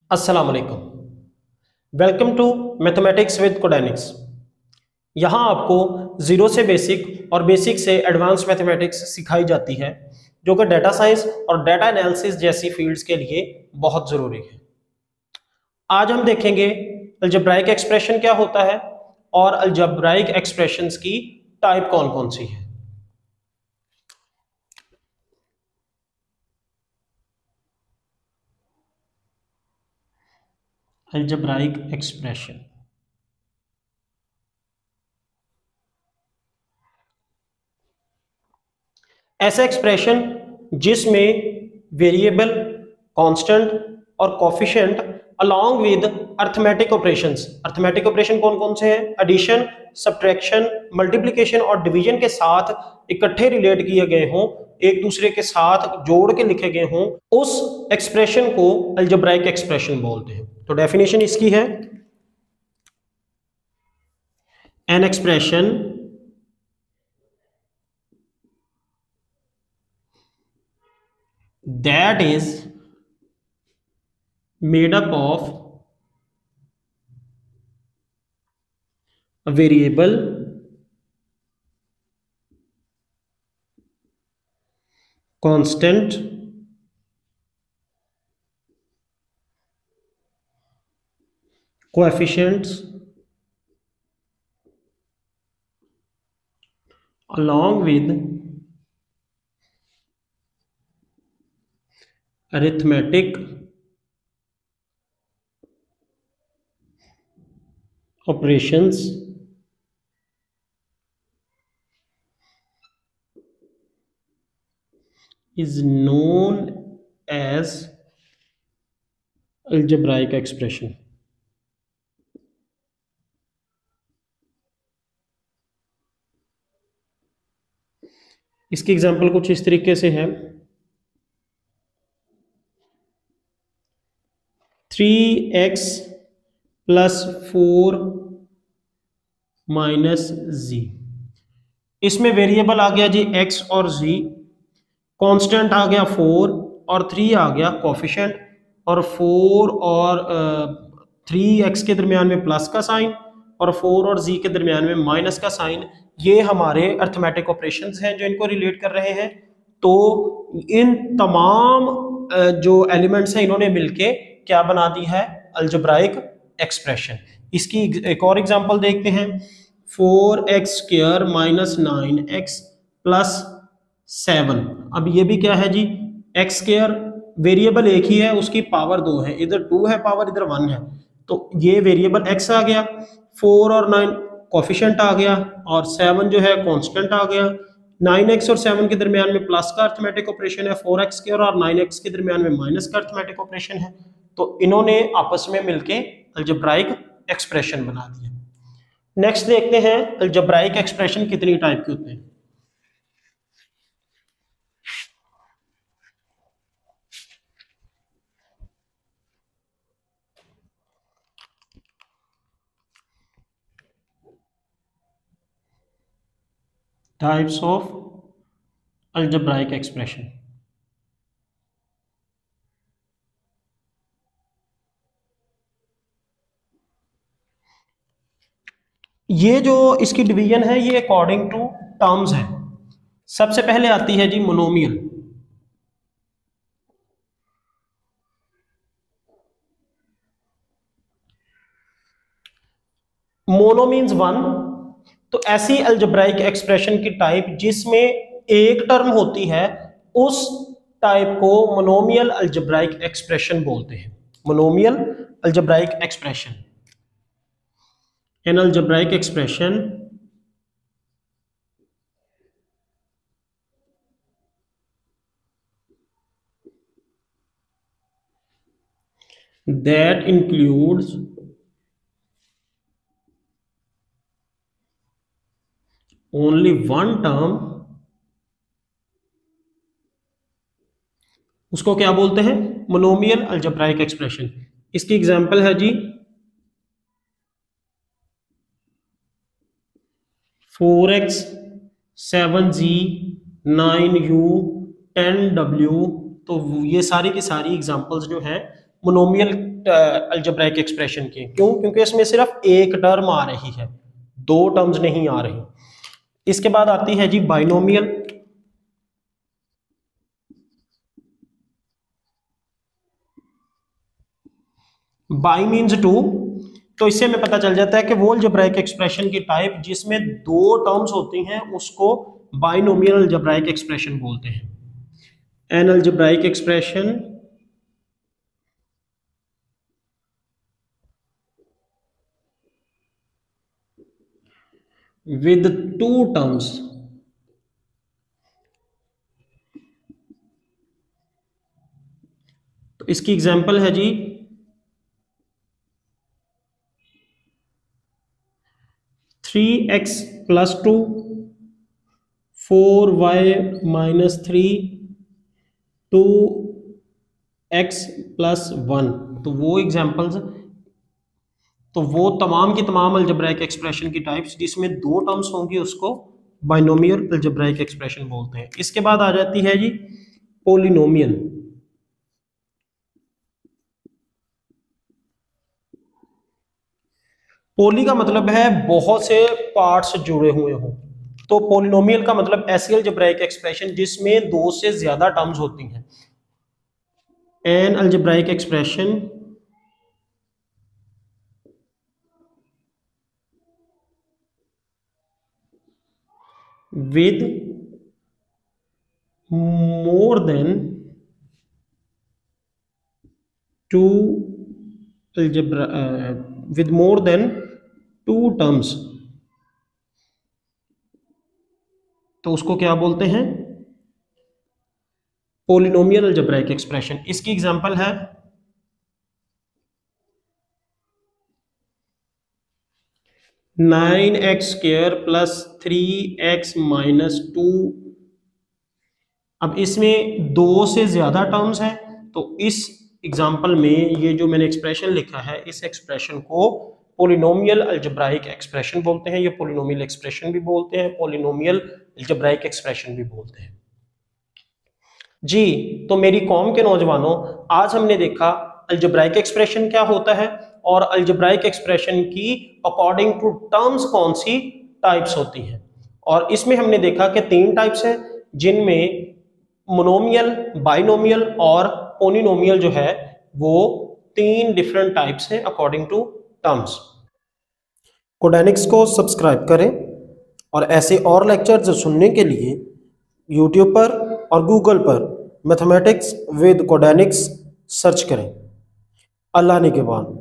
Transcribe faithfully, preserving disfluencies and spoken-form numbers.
अस्सलाम वालेकुम। Welcome to mathematics with Codenics. यहाँ आपको ज़ीरो से बेसिक और बेसिक से एडवांस मैथमेटिक्स सिखाई जाती है, जो कि डाटा साइंस और डाटा एनालिसिस जैसी फील्ड्स के लिए बहुत ज़रूरी है। आज हम देखेंगे अलजेब्राइक एक्सप्रेशन क्या होता है और अलजेब्राइक एक्सप्रेशंस की टाइप कौन कौन सी है। अलजेब्राइक एक्सप्रेशन ऐसा एक्सप्रेशन जिसमें वेरिएबल, कांस्टेंट और coefficient along with arithmetic operations. Arithmetic operation कौन कौन से हैं? एडिशन, सब्ट्रैक्शन, मल्टीप्लिकेशन और डिवीजन के साथ इकट्ठे रिलेट किए गए हों, एक दूसरे के साथ जोड़ के लिखे गए हों, उस एक्सप्रेशन को अलजेब्राइक एक्सप्रेशन बोलते हैं। तो डेफिनेशन इसकी है, an expression that is made up of a variable, constant, coefficients along with arithmetic operations is known as algebraic expression। इसकी एग्जांपल कुछ इस तरीके से है, three X plus four minus G. इसमें वेरिएबल आ गया जी एक्स और जी, कांस्टेंट आ गया फोर और थ्री आ गया कोफिशिएंट, और फोर और थ्री एक्स के दरमियान में प्लस का साइन और फोर और जी के दरमियान में माइनस का साइन। ये हमारे अर्थमेटिक ऑपरेशंस हैं जो इनको रिलेट कर रहे हैं। तो इन तमाम जो एलिमेंट्स हैं इन्होंने मिलके क्या बना दी है? Algebraic expression. इसकी एक और एग्जांपल देखते हैं, four X square minus nine X plus seven. अब ये भी क्या है जी? एक्स स्क्वायर, वेरिएबल एक ही है, उसकी पावर दो है, इधर टू है पावर, इधर वन है, तो ये वेरिएबल एक्स आ गया, फोर और नाइन कोफिशिएंट आ गया, और सेवन जो है कांस्टेंट आ गया। नाइन एक्स और सेवन के दरमियान में प्लस का अर्थमेटिक ऑपरेशन है, फोर एक्स स्क्वायर और नाइन एक्स के दरमियान में माइनस का अर्थमेटिक ऑपरेशन है। तो इन्होंने आपस में मिलके अलजेब्राइक एक्सप्रेशन बना दिया। नेक्स्ट देखते हैं अलजेब्राइक एक्सप्रेशन कितनी टाइप के होते हैं। Types of algebraic expression. ये जो इसकी डिवीजन है ये अकॉर्डिंग टू टर्म्स है। सबसे पहले आती है जी मोनोमियल। मोनो मीन्स वन, तो ऐसी अलजेब्राइक एक्सप्रेशन की टाइप जिसमें एक टर्म होती है, उस टाइप को मोनोमियल अलजेब्राइक एक्सप्रेशन बोलते हैं। Monomial algebraic expression, an algebraic expression that includes only one term, उसको क्या बोलते हैं? Monomial algebraic expression. इसकी एग्जांपल है जी four X seven G nine U ten W. तो ये सारी की सारी एग्जांपल्स जो हैं मोनोमियल अलजेब्राइक एक्सप्रेशन की। क्यों? क्योंकि इसमें सिर्फ एक टर्म आ रही है, दो टर्म्स नहीं आ रही। इसके बाद आती है जी बाइनोमियल। बाई मीन्स टू, तो इससे हमें पता चल जाता है कि वो अलजेब्राइक एक्सप्रेशन की टाइप जिसमें दो टर्म्स होती हैं उसको बाइनोमियल अलजेब्राइक एक्सप्रेशन बोलते हैं। An algebraic expression with two terms तो इसकी एग्जांपल है जी three X plus two, four Y minus three, two X plus one. तो वो एग्जाम्पल्स, तो वो तमाम की तमाम अलजेब्राइक एक्सप्रेशन की टाइप्स जिसमें दो टर्म्स होंगी उसको बाइनोमियल अलजेब्राइक एक्सप्रेशन बोलते हैं। इसके बाद आ जाती है जी पोलिनोमियल। पोली का मतलब है बहुत से पार्ट्स जुड़े हुए हों, तो पोलिनोमियल का मतलब ऐसी अलजेब्राइक एक्सप्रेशन जिसमें दो से ज्यादा टर्म्स होती हैं। An algebraic expression with more than two algebra uh, with more than two terms, तो उसको क्या बोलते हैं? Polynomial algebraic expression. इसकी एग्जांपल है nine X square plus three X minus two. अब इसमें दो से ज्यादा टर्म्स हैं, तो इस एग्जाम्पल में ये जो मैंने एक्सप्रेशन लिखा है इस एक्सप्रेशन को पोलिनोमियल अलजेब्राइक एक्सप्रेशन बोलते हैं। ये पोलिनोमियल एक्सप्रेशन भी बोलते हैं, पोलिनोमियल अलजेब्राइक एक्सप्रेशन भी बोलते हैं जी। तो मेरी कौम के नौजवानों, आज हमने देखा अलजेब्राइक एक्सप्रेशन क्या होता है और अलजेब्राइक एक्सप्रेशन की अकॉर्डिंग टू टर्म्स कौन सी टाइप्स होती हैं। और इसमें हमने देखा कि तीन टाइप्स हैं जिनमें मोनोमियल, बाइनोमियल और पोलिनोमियल जो है वो तीन डिफरेंट टाइप्स हैं अकॉर्डिंग टू टर्म्स। कोडेनिक्स को सब्सक्राइब करें और ऐसे और लेक्चर्स सुनने के लिए यूट्यूब पर और गूगल पर मैथमेटिक्स विद कोडेनिक्स सर्च करें। अल्लाह निगहबान।